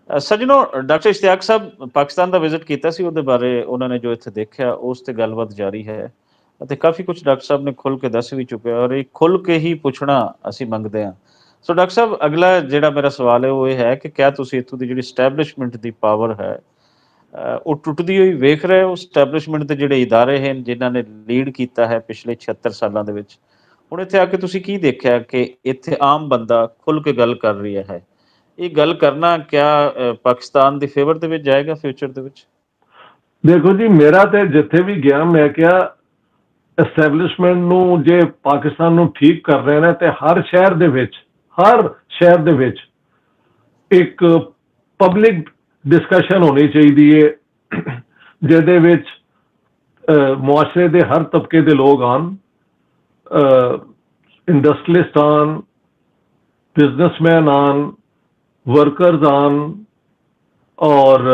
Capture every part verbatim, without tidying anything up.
ਅ, ਸੱਜਣੋ, ਡਾਕਟਰ ਇਸ਼ਤਿਆਕ ਸਾਹਿਬ ਪਾਕਿਸਤਾਨ ਦਾ ਵਿਜ਼ਿਟ ਕੀਤਾ ਸੀ, ਉਹਦੇ ਬਾਰੇ ਉਹਨਾਂ ਨੇ ਜੋ ਇੱਥੇ ਦੇਖਿਆ ਉਸ ਤੇ ਗੱਲਬਾਤ ਜਾਰੀ ਹੈ ਅਤੇ ਕਾਫੀ ਕੁਝ ਡਾਕਟਰ ਸਾਹਿਬ ਨੇ ਖੁੱਲ੍ਹ ਕੇ ਦੱਸ ਵੀ ਚੁੱਕਿਆ ਔਰ ਇਹ ਖੁੱਲ੍ਹ ਕੇ ਹੀ ਪੁੱਛਣਾ ਅਸੀਂ ਮੰਗਦੇ ਹਾਂ। ਸੋ ਡਾਕਟਰ ਸਾਹਿਬ, ਅਗਲਾ ਜਿਹੜਾ ਮੇਰਾ ਸਵਾਲ ਹੈ ਉਹ ਇਹ ਹੈ ਕਿ ਕਿਆ ਤੁਸੀਂ ਇੱਥੋਂ ਦੀ ਜਿਹੜੀ ਸਟੈਬਲਿਸ਼ਮੈਂਟ ਦੀ ਪਾਵਰ ਹੈ ਅ, ਉਹ ਟੁੱਟਦੀ ਹੋਈ ਵੇਖ ਰਹੇ ਹੋ? ਸਟੈਬਲਿਸ਼ਮੈਂਟ ਦੇ ਜਿਹੜੇ ਇਦਾਰੇ ਹਨ ਜਿਨ੍ਹਾਂ ਨੇ ਲੀਡ ਕੀਤਾ ਹੈ ਪਿਛਲੇ ਛਿਹੱਤਰ ਸਾਲਾਂ ਦੇ ਵਿੱਚ, ਹੁਣ ਇੱਥੇ ਆ ਕੇ ਤੁਸੀਂ ਕੀ ਦੇਖਿਆ ਕਿ ਇੱਥੇ ਆਮ ਬੰਦਾ ਖੁੱਲ੍ਹ ਕੇ ਗੱਲ ਕਰ ਰਿਹਾ ਹੈ? ਇਹ ਗੱਲ ਕਰਨਾ ਕਿਆ ਅ, ਪਾਕਿਸਤਾਨ ਦੀ ਫੇਵਰ ਦੇ ਵਿੱਚ ਜਾਏਗਾ ਫਿਊਚਰ ਦੇ ਵਿੱਚ? ਦੇਖੋ ਜੀ, ਮੇਰਾ ਤੇ ਜਿੱਥੇ ਵੀ ਗਿਆ ਮੈਂ ਕਿਹਾ ਐਸਟੈਬਲਿਸ਼ਮੈਂਟ ਨੂੰ ਜੇ ਪਾਕਿਸਤਾਨ ਨੂੰ ਠੀਕ ਕਰ ਰਹੇ ਨੇ ਤੇ ਹਰ ਸ਼ਹਿਰ ਦੇ ਵਿੱਚ ਹਰ ਸ਼ਹਿਰ ਦੇ ਵਿੱਚ ਇੱਕ ਪਬਲਿਕ ਡਿਸਕਸ਼ਨ ਹੋਣੀ ਚਾਹੀਦੀ ਹੈ ਜਿਹਦੇ ਵਿੱਚ ਮੁਆਸ਼ਰੇ ਦੇ ਹਰ ਤਬਕੇ ਦੇ ਲੋਕ ਆਉਣ, ਇੰਡਸਟਰੀਲਿਸਟ ਆਉਣ, ਬਿਜ਼ਨਸਮੈਨ ਆਉਣ, वर्कर्स आन और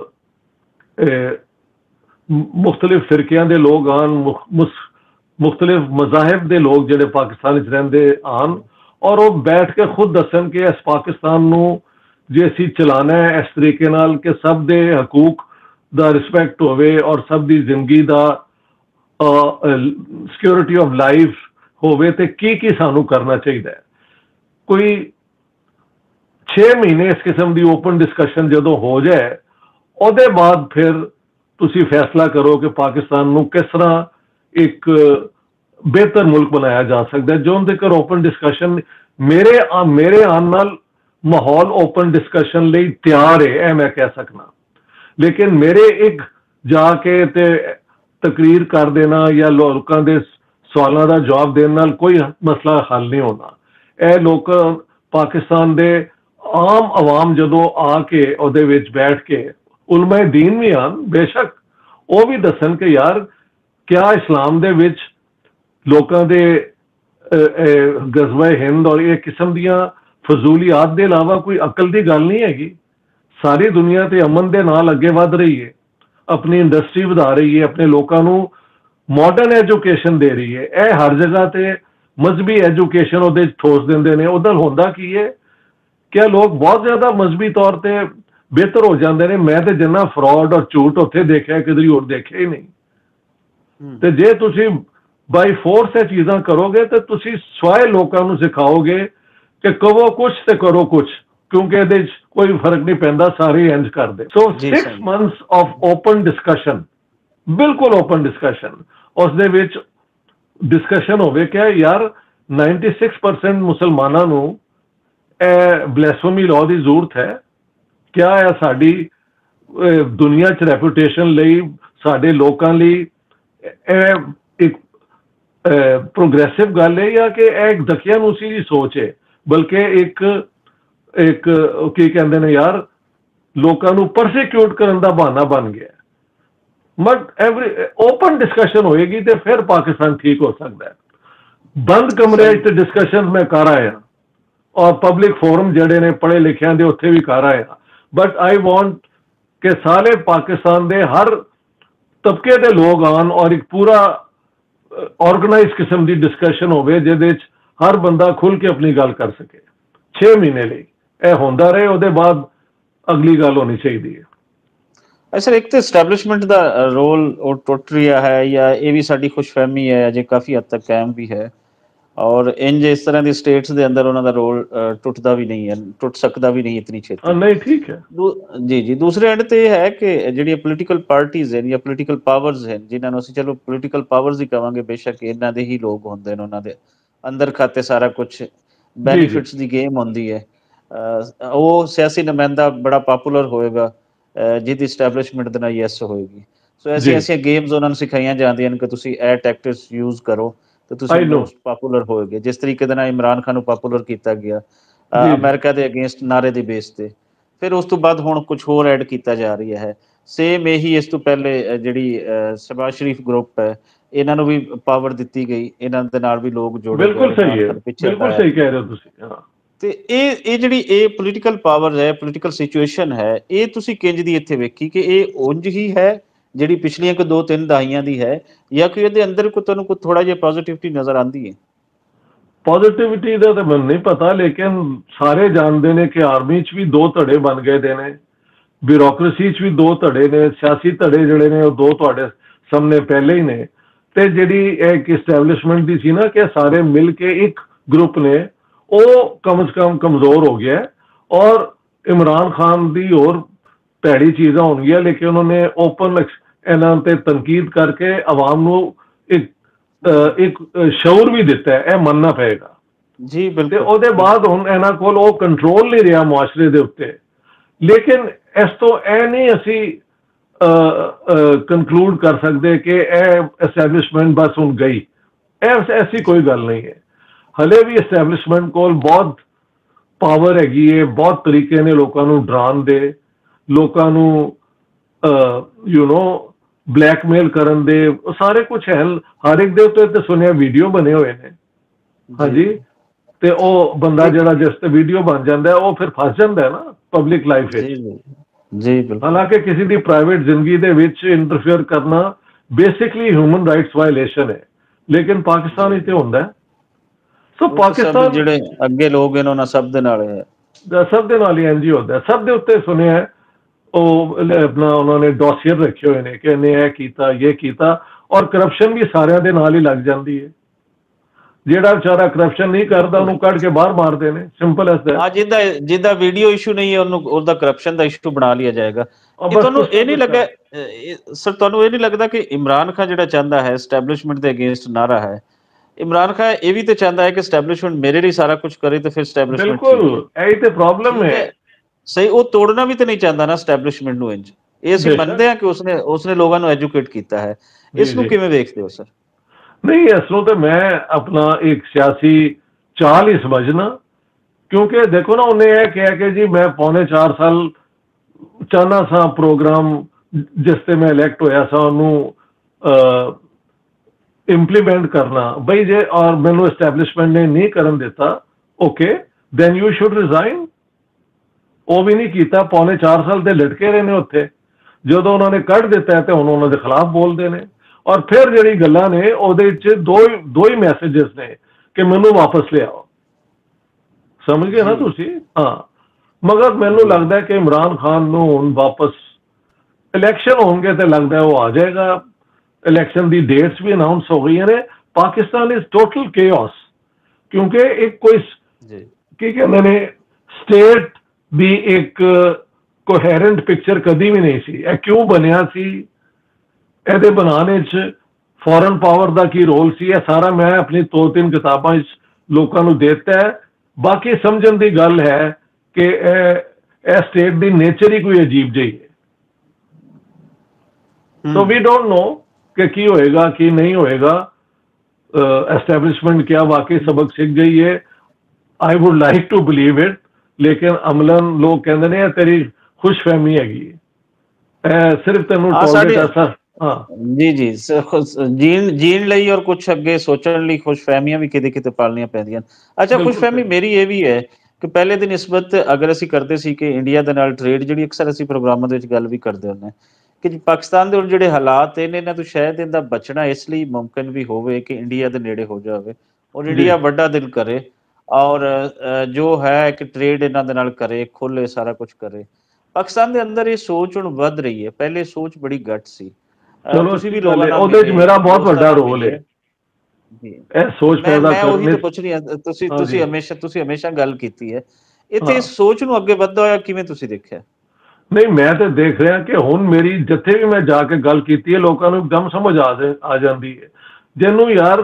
मुख्तलिफ फिरकियां दे लोग आन, मुख्तलिफ मजाहब दे लोग जेडे पाकिस्तान रेंदे आन और वो बैठ के खुद दसन कि इस पाकिस्तान नू जे असी चलाना है इस तरीके नाल कि सब दे हकूक दा रिस्पैक्ट होवे और सब दी जिंदगी दा सिक्योरिटी ऑफ लाइफ होवे ते की की सानू करना चाहिए। कोई छे महीने इस किस्म की ओपन डिस्कशन जो हो जाए ਉਹਦੇ बाद फिर तुसी फैसला करो कि पाकिस्तान नू किस तरह एक बेहतर मुल्क बनाया जा सकता है। जो तक ओपन डिस्कशन मेरे आ, मेरे आने नाल माहौल ओपन डिस्कशन ਲਈ ਤਿਆਰ है, यह मैं कह सकना। लेकिन मेरे एक जाके ते तकरीर कर देना या लोगों के सवालों का जवाब देने नाल कोई मसला हल नहीं होना। यह लोग पाकिस्तान के आम आवाम जो आके ਉਹਦੇ ਵਿੱਚ बैठ के उलमाए दीन भी आन, बेशक वो भी दसन कि यार क्या इस्लाम दे विच लोगों के गज़वा हिंद और ये किस्म दियां फजूलियात के अलावा कोई अकल की गल नहीं हैगी। सारी दुनिया तो अमन के नाल अगे वध रही है, अपनी इंडस्ट्री बढ़ा रही है, अपने लोगों को मॉडर्न एजुकेशन दे रही है। यह हर जगह ते मजहबी एजुकेशन वो ठोस देंगे ने। उधर होंदा की है, क्या लोग बहुत ज्यादा मजहबी तौर पर बेहतर हो जाते हैं। मैं तो जिन्ना फ्रॉड और झूठ उत्थे देखा किधर होर देखा ही नहीं। तो जे तुसी बाई फोर्स ये चीज़ां करोगे तो तुसी स्वाए लोगों को सिखाओगे कि कहो कुछ तो करो कुछ, क्योंकि ये कोई फर्क नहीं पैंदा, सारे इंज कर दे। So six months of open discussion, बिल्कुल ओपन डिस्कशन, उस दे विच डिस्कशन होवे क्या यार नाइनटी सिक्स परसेंट मुसलमानों नू ब्लैसफेमी लॉ की जरूरत है। क्या है साड़ी दुनिया च रेपूटेशन लई, साडे लोकां लई एक प्रोग्रेसिव गल है या कि एक दकियानूसी की सोच है? बल्कि एक एक की कहते हैं यार लोकां नू परसिक्यूट करने का बहाना बन गया। बट एवरी ओपन डिस्कशन होएगी तो फिर पाकिस्तान ठीक हो सकता है। बंद कमरे च डिस्कशन में कर आया और पब्लिक फोरम जड़े ने पढ़े लिखे दे उत्थे भी कर आया। बट आई वॉन्ट कि सारे पाकिस्तान के हर तबके के लोग आन और एक पूरा ऑर्गेनाइज किस्म की डिस्कशन होवे जिहदे च हर बंदा खुल के अपनी गल कर सके। छे महीने लिए यह होंदा रहे, उसके बाद अगली गल होनी चाहिए है। सर, एक तो एस्टैबलिशमेंट का रोल और टुट रहा है या ये भी साड़ी खुशफहमी है अजे काफ़ी हद तक कायम भी है, और इंज इस तरह की स्टेट्स के अंदर उन्होंने रोल टुटता भी नहीं है, टुट सकता भी नहीं इतनी छेती। नहीं, ठीक है जी जी। दूसरे एंड तो यह है कि जी पोलिटिकल पार्टीज हैं या पोलिटिकल पावर्स हैं जिन्होंने असं चलो पोलिटिकल पावर्स ही कहेंगे, बेशक इन्हों के ही लोग होंगे, उन्होंने अंदर खाते सारा कुछ बैनीफिट्स की गेम होंगी है। वो सियासी नुमाइंदा बड़ा पॉपुलर होएगा जिहदी इस्टैबलिशमेंट दे नाल यस होएगी। सो ऐसी ऐसी गेम्स उन्होंने सिखाई जाती हैं कि तुसीं ए टैक्टिक्स यूज करो तो तुसीं मोस्ट पॉपुलर होएगे। जिस तरीके दे नाल इमरान खान नूं पॉपुलर किया गया अमेरिका के अगेंस्ट नारे की बेस पर, फिर उस तो बाद हुण कुछ होर ऐड किया जा रही है। सेम यही इस तो पहले जिहड़ी शहबाज शरीफ ग्रुप है इन्हां नूं भी पावर दी गई, इन्हां दे नाल भी लोग जोड़े। बिल्कुल सही है, बिल्कुल सही कह रहे हो तुसीं। हां, ਤੇ ਇਹ ਇਹ ਜਿਹੜੀ ਇਹ ਪੋਲੀਟੀਕਲ ਪਾਵਰ ਹੈ, ਪੋਲੀਟੀਕਲ ਸਿਚੁਏਸ਼ਨ ਹੈ, ਇਹ ਤੁਸੀਂ ਕਿੰਜ ਦੀ ਇੱਥੇ ਵੇਖੀ ਕਿ ਇਹ ਉਂਝ ਹੀ ਹੈ ਜਿਹੜੀ ਪਿਛਲੀਆਂ ਕੋ ਦੋ ਤਿੰਨ ਦਹਾਈਆਂ ਦੀ ਹੈ, ਜਾਂ ਕਿ ਇਹਦੇ ਅੰਦਰ ਕੋਈ ਤੁਹਾਨੂੰ ਕੋਈ ਥੋੜਾ ਜਿਹਾ ਪੋਜ਼ਿਟਿਵਿਟੀ ਨਜ਼ਰ ਆਉਂਦੀ ਹੈ? ਪੋਜ਼ਿਟਿਵਿਟੀ ਦਾ ਤਾਂ ਮੈਨੂੰ ਨਹੀਂ ਪਤਾ, ਲੇਕਿਨ ਸਾਰੇ ਜਾਣਦੇ ਨੇ ਕਿ ਆਰਮੀ 'ਚ ਵੀ ਦੋ ਧੜੇ ਬਣ ਗਏ ਦੇ ਨੇ, ਬਿਊਰੋਕਰੇਸੀ 'ਚ ਵੀ ਦੋ ਧੜੇ ਨੇ, ਸਿਆਸੀ ਧੜੇ ਜਿਹੜੇ ਨੇ ਉਹ ਦੋ ਤੁਹਾਡੇ ਸਾਹਮਣੇ ਪਹਿਲੇ ਹੀ ਨੇ। ਤੇ ਜਿਹੜੀ ਇੱਕ ਇਸਟੈਬਲਿਸ਼ਮੈਂਟ ਦੀ ਸੀ ਨਾ ਕਿ ਸਾਰੇ ਮਿਲ ਕੇ ਇੱਕ ਗਰੁੱਪ ਨੇ, ਉਹ ਕਮ ਸੇ ਕਮ ਕਮਜ਼ੋਰ ਹੋ ਗਿਆ। ਔਰ ਇਮਰਾਨ ਖਾਨ ਦੀ ਹੋਰ ਭੈੜੀ ਚੀਜ਼ਾਂ ਹੋਣਗੀਆਂ, ਲੇਕਿਨ ਉਹਨਾਂ ਨੇ ਓਪਨ ਇਹਨਾਂ ਤੇ ਤਨਕੀਦ ਕਰਕੇ ਆਵਾਮ ਨੂੰ ਇੱਕ ਇੱਕ ਸ਼ਊਰ ਵੀ ਦਿੱਤਾ ਹੈ, ਇਹ ਮੰਨਣਾ ਪਏਗਾ ਜੀ ਤੇ ਬਿਲਕੁਲ। ਉਹਦੇ ਬਾਅਦ ਹੁਣ ਇਹਨਾਂ ਕੋਲ ਉਹ ਕੰਟਰੋਲ ਨਹੀਂ ਰਿਹਾ ਮੁਆਸ਼ਰੇ ਦੇ ਉੱਤੇ। ਲੇਕਿਨ ਇਸ ਤੋਂ ਇਹ ਨਹੀਂ ਅਸੀਂ ਕੰਕਲੂਡ ਕਰ ਸਕਦੇ ਕਿ ਇਹ ਐਸਟੈਬਲਿਸ਼ਮੈਂਟ ਬਸ ਹੁਣ ਗਈ, ਇਹ ਐਸੀ ਕੋਈ ਗੱਲ ਨਹੀਂ ਹੈ। ਹਲੇ ਵੀ ਐਸਟੈਬਲਿਸ਼ਮੈਂਟ ਕੋਲ ਬਹੁਤ ਪਾਵਰ ਹੈਗੀ ਹੈ, ਬਹੁਤ ਤਰੀਕੇ ਨੇ ਲੋਕਾਂ ਨੂੰ ਡਰਾਉਣ ਦੇ, ਲੋਕਾਂ ਨੂੰ ਯੂ نو ਬਲੈਕਮੇਲ ਕਰਨ ਦੇ, ਉਹ ਸਾਰੇ ਕੁਝ ਹੈ। ਹਰ ਇੱਕ ਦੇ ਉੱਤੇ ਤੇ ਸੁਣਿਆ ਵੀਡੀਓ ਬਣੇ ਹੋਏ ਨੇ, ਹਾਂਜੀ, ਤੇ ਉਹ ਬੰਦਾ ਜਿਹੜਾ ਜਿਸ ਤੇ ਵੀਡੀਓ ਬਣ ਜਾਂਦਾ ਉਹ ਫਿਰ ਫਸ ਜਾਂਦਾ ਹੈ ਨਾ ਪਬਲਿਕ ਲਾਈਫ ਵਿੱਚ। ਜੀ ਬਿਲਕੁਲ। ਹਾਲਾਂਕਿ ਕਿਸੇ ਦੀ ਪ੍ਰਾਈਵੇਟ ਜ਼ਿੰਦਗੀ ਦੇ ਵਿੱਚ ਇੰਟਰਫੇਅਰ ਕਰਨਾ ਬੇਸਿਕਲੀ ਹਿਊਮਨ ਰਾਈਟਸ ਵਾਇਲੇਸ਼ਨ ਹੈ, ਲੇਕਿਨ ਪਾਕਿਸਤਾਨ ਵਿੱਚ ਹੁੰਦਾ ਹੈ। ਸੋ ਪਾਕਿਸਤਾਨ ਜਿਹੜੇ ਅੱਗੇ ਲੋਕ ਇਹਨਾਂ ਨਾਲ ਸਭ ਦੇ ਨਾਲ ਹੈ, ਸਭ ਦੇ ਨਾਲ ਹੀ ਇੰਜ ਹੀ ਹੁੰਦਾ। ਸਭ ਦੇ ਉੱਤੇ ਸੁਣਿਆ ਉਹ ਆਪਣਾ ਉਹਨਾਂ ਨੇ ਡੋਸੀਅਰ ਰੱਖੇ ਹੋਏ ਨੇ ਕਿ ਇਹਨੇ ਇਹ ਕੀਤਾ, ਇਹ ਕੀਤਾ, ਔਰ ਕਰਪਸ਼ਨ ਵੀ ਸਾਰਿਆਂ ਦੇ ਨਾਲ ਹੀ ਲੱਗ ਜਾਂਦੀ ਹੈ। ਜਿਹੜਾ ਵਿਚਾਰਾ ਕਰਪਸ਼ਨ ਨਹੀਂ ਕਰਦਾ ਉਹਨੂੰ ਕੱਢ ਕੇ ਬਾਹਰ ਮਾਰਦੇ ਨੇ, ਸਿੰਪਲ ਐਸ ਦੈਟ। ਹਾਂ, ਜਿੱਦਾਂ ਜਿੱਦਾਂ ਵੀਡੀਓ ਇਸ਼ੂ ਨਹੀਂ ਹੈ ਉਹਨੂੰ ਉਹਦਾ ਕਰਪਸ਼ਨ ਦਾ ਇਸ਼ੂ ਬਣਾ ਲਿਆ ਜਾਏਗਾ। ਇਹ ਤੁਹਾਨੂੰ ਇਹ ਨਹੀਂ ਲੱਗਾ ਸਰ, ਤੁਹਾਨੂੰ ਇਹ ਨਹੀਂ ਲੱਗਦਾ ਕਿ ਇਮਰਾਨ ਖਾਨ ਜਿਹੜਾ ਚਾਹੁੰਦਾ ਹੈ ਐਸਟੈਬਲਿਸ਼ਮੈਂਟ ਦੇ ਅਗੇਂਸਟ ਨਾਰਾ ਹੈ, ਇਮਰਾਨ ਖਾਨ ਇਹ ਵੀ ਤੇ ਚਾਹੁੰਦਾ ਹੈ ਕਿ ਐਸਟੈਬਲਿਸ਼ਮੈਂਟ ਮੇਰੇ ਲਈ ਸਾਰਾ ਕੁਝ ਕਰੇ ਤੇ ਫਿਰ ਐਸਟੈਬਲਿਸ਼ਮੈਂਟ ਬਿਲਕੁਲ ਇਹੀ ਤੇ ਪ੍ਰੋਬਲਮ ਹੈ। ਸਹੀ, ਉਹ ਤੋੜਨਾ ਵੀ ਤੇ ਨਹੀਂ ਚਾਹੁੰਦਾ ਨਾ ਐਸਟੈਬਲਿਸ਼ਮੈਂਟ ਨੂੰ। ਇੰਜ ਇਹ ਅਸੀਂ ਮੰਨਦੇ ਹਾਂ ਕਿ ਉਸਨੇ ਉਸਨੇ ਲੋਕਾਂ ਨੂੰ ਐਜੂਕੇਟ ਕੀਤਾ ਹੈ, ਇਸ ਨੂੰ ਕਿਵੇਂ ਵੇਖਦੇ ਹੋ ਸਰ? ਨਹੀਂ, ਇਸ ਨੂੰ ਤੇ ਮੈਂ ਆਪਣਾ ਇੱਕ ਸਿਆਸੀ ਚਾਲ ਹੀ ਸਮਝਣਾ, ਕਿਉਂਕਿ ਦੇਖੋ ਨਾ ਉਹਨੇ ਇਹ ਕਿਹਾ ਕਿ ਜੀ ਮੈਂ ਪੌਣੇ ਚਾਰ ਸਾਲ ਚਾਹੁੰਦਾ ਸਾਂ ਪ੍ਰੋਗਰਾਮ ਜਿਸ ਤੇ ਮੈਂ ਇਲੈਕਟ ਹੋਇਆ ਸਾਂ ਉਹਨੂੰ ਇੰਪਲੀਮੈਂਟ ਕਰਨਾ ਬਈ, ਜੇ ਔਰ ਮੈਨੂੰ ਐਸਟੈਬਲਿਸ਼ਮੈਂਟ ਨੇ ਨਹੀਂ ਕਰਨ ਦਿੱਤਾ, okay then you should resign. ਉਹ ਵੀ ਨਹੀਂ ਕੀਤਾ, ਪੌਣੇ ਚਾਰ ਸਾਲ ਦੇ ਲਟਕੇ ਰਹੇ ਨੇ ਉੱਥੇ। ਜਦੋਂ ਉਹਨਾਂ ਨੇ ਕੱਢ ਦਿੱਤਾ ਤੇ ਹੁਣ ਉਹਨਾਂ ਦੇ ਖਿਲਾਫ ਬੋਲਦੇ ਨੇ। ਔਰ ਫਿਰ ਜਿਹੜੀ ਗੱਲਾਂ ਨੇ ਉਹਦੇ ਵਿੱਚ ਦੋ ਦੋ ਹੀ ਮੈਸੇजेस ਨੇ ਕਿ ਮੈਨੂੰ ਵਾਪਸ ਲਿਆਓ, ਸਮਝ ਗਏ ਨਾ ਤੁਸੀਂ? ਹਾਂ, ਮਗਰ ਮੈਨੂੰ ਲੱਗਦਾ ਕਿ ਇਮਰਾਨ ਖਾਨ ਨੂੰ ਹੁਣ ਵਾਪਸ ਇਲੈਕਸ਼ਨ ਹੋਣਗੇ ਤੇ ਲੱਗਦਾ ਉਹ ਆ ਜਾਏਗਾ। ਇਲੈਕਸ਼ਨ ਦੀ ਡੇਟਸ ਵੀ ਅਨਾਉਂਸ ਹੋ ਗਈਆਂ ਨੇ। ਪਾਕਿਸਤਾਨ ਇਜ਼ ਟੋਟਲ ਕੇਓਸ, ਕਿਉਂਕਿ ਇੱਕ ਕੋਈ ਕੀ ਕਹਿੰਦੇ ਨੇ ਸਟੇਟ ਦੀ ਇੱਕ ਕੋਹੈਰੈਂਟ ਪਿਕਚਰ ਕਦੀ ਵੀ ਨਹੀਂ ਸੀ। ਇਹ ਕਿਉਂ ਬਣਿਆ ਸੀ, ਇਹਦੇ ਬਣਾਉਣ 'ਚ ਫੋਰਨ ਪਾਵਰ ਦਾ ਕੀ ਰੋਲ ਸੀ, ਇਹ ਸਾਰਾ ਮੈਂ ਆਪਣੀ ਦੋ ਤਿੰਨ ਕਿਤਾਬਾਂ 'ਚ ਲੋਕਾਂ ਨੂੰ ਦੇ ਦਿੱਤਾ ਹੈ। ਬਾਕੀ ਸਮਝਣ ਦੀ ਗੱਲ ਹੈ ਕਿ ਇਹ ਸਟੇਟ ਦੀ ਨੇਚਰ ਹੀ ਕੋਈ ਅਜੀਬ ਜਿਹੀ ਹੈ। ਸੋ ਵੀ ਡੋਂਟ ਨੋ ਕਿ ਕੀ ਹੋਏਗਾ ਕੀ ਨਹੀਂ ਹੋਏਗਾ। ਐਸਟੈਬਲਿਸ਼ਮੈਂਟ ਕਿਆ ਵਾਕਈ ਸਬਕ ਸਿੱਖ ਗਈ ਹੈ? I would like to believe it, ਲੇਕਿਨ ਅਮਲਨ ਲੋਕ ਕਹਿੰਦੇ ਨੇ ਤੇਰੀ ਖੁਸ਼ਫਹਿਮੀ ਹੈਗੀ ਹੈ, ਸਿਰਫ ਤੈਨੂੰ ਟਾਰਗੇਟ ਐਸਾ। ਹਾਂ ਜੀ ਜੀ, ਜੀਣ ਜੀਣ ਲਈ ਔਰ ਕੁਝ ਅੱਗੇ ਸੋਚਣ ਲਈ ਖੁਸ਼ਫਹਿਮੀਆਂ ਵੀ ਕਿਤੇ ਕਿਤੇ ਪਾਲਣੀਆਂ ਪੈਂਦੀਆਂ। ਅੱਛਾ, ਖੁਸ਼ਫਹਿਮੀ ਮੇਰੀ ਇਹ ਵੀ ਹੈ ਕਿ ਪਹਿਲੇ ਦੀ ਨਿਸਬਤ ਅਗਰ ਅਸੀਂ ਕਰਦੇ ਸੀ ਕਿ ਇੰਡੀਆ ਦੇ ਨਾਲ ਟ੍ਰੇਡ, ਜਿਹੜੀ ਅਕਸਰ ਅਸੀਂ ਪ੍ਰੋਗਰਾਮਾਂ ਦੇ ਵਿੱਚ ਗੱਲ ਵੀ ਕਰਦੇ ਹੁੰਦੇ ਕਿ ਪਾਕਿਸਤਾਨ ਦੇ ਹੁਣ ਜਿਹੜੇ ਹਾਲਾਤ ਨੇ ਇਹਨਾਂ ਤੋਂ ਸ਼ਾਇਦ ਇਹਦਾ ਬਚਣਾ ਇਸ ਲਈ ਮੁਮਕਿਨ ਵੀ ਹੋਵੇ ਕਿ ਇੰਡੀਆ ਦੇ ਨੇੜੇ ਹੋ ਜਾਵੇ ਔਰ ਇੰਡੀਆ ਵੱਡਾ ਦਿਲ ਕਰੇ ਔਰ ਜੋ ਹੈ ਕਿ ਟ੍ਰੇਡ ਇਹਨਾਂ ਦੇ ਨਾਲ ਕਰੇ, ਖੋਲੇ, ਸਾਰਾ ਕੁਝ ਕਰੇ। ਪਾਕਿਸਤਾਨ ਦੇ ਅੰਦਰ ਇਹ ਸੋਚ ਹੁਣ ਵੱਧ ਰਹੀ ਹੈ, ਪਹਿਲੇ ਸੋਚ ਬੜੀ ਘੱਟ ਸੀ। ਤੁਸੀਂ ਵੀ ਲੋਕਾਂ ਨਾਲ ਉਹਦੇ 'ਚ ਮੇਰਾ ਬਹੁਤ ਵੱਡਾ ਰੋਲ ਹੈ ਇਹ ਸੋਚ ਪੈਦਾ ਕਰਨ। ਮੈਂ ਉਹੀ ਤਾਂ ਪੁੱਛ ਰਹੀ ਹਾਂ, ਤੁਸੀਂ ਤੁਸੀਂ ਹਮੇਸ਼ਾ ਤੁਸੀਂ ਹਮੇਸ਼ਾ ਗੱਲ ਕੀਤੀ ਹੈ ਇੱਥੇ ਇਸ ਸੋਚ ਨੂੰ ਅੱਗੇ ਵੱਧਦਾ ਹੋਇਆ ਕਿਵੇਂ ਤੁਸੀਂ ਦੇਖਿਆ? ਨਹੀਂ, ਮੈਂ ਤਾਂ ਦੇਖ ਰਿਹਾ ਕਿ ਹੁਣ ਮੇਰੀ ਜਿੱਥੇ ਵੀ ਮੈਂ ਜਾ ਕੇ ਗੱਲ ਕੀਤੀ ਹੈ ਲੋਕਾਂ ਨੂੰ ਇੱਕਦਮ ਸਮਝ ਆ ਆ ਜਾਂਦੀ ਹੈ। ਜਿਹਨੂੰ ਯਾਰ